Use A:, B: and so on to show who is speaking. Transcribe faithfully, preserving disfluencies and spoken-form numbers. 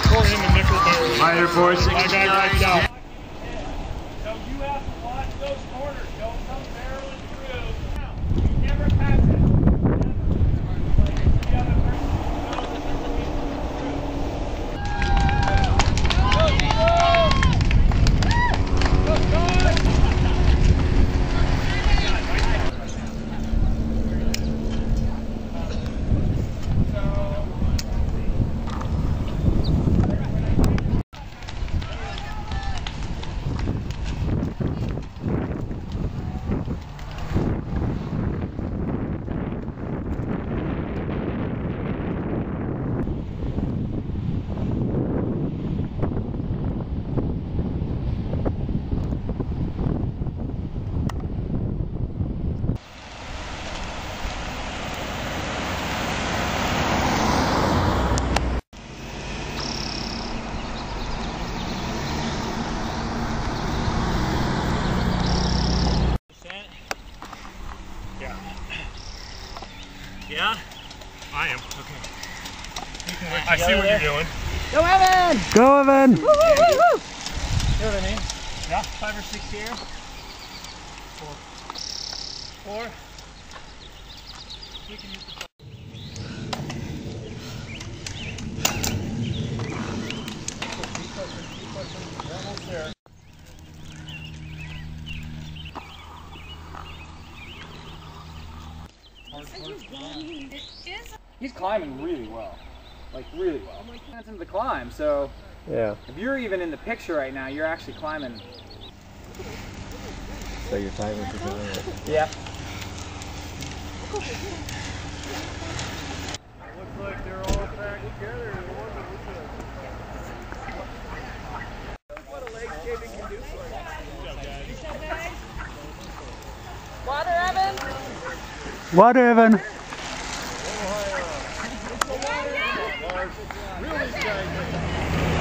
A: According to nickel barely.
B: Minor four
A: My guy wiped out.
C: So you have to watch those corners. Don't come barreling through. You never pass it. The other person knows that they're looking
A: Yeah? I am. Okay. I see what you're doing.
D: Go Evan!
E: Go Evan!
D: Woo, woo, woo, woo.
C: You know what I mean?
A: Yeah?
C: Five or six here. Four. Four. You can use the almost there.
D: He's climbing really well. Like really well. That's into the climb, so
E: Yeah.
D: if you're even in the picture right now, you're actually climbing.
E: So your timing is doing it.
D: Yeah.
C: Looks like they're all packed together. What a leg shaving can do for you.
F: Water, Evan?
E: Water Evan!
C: Really tight.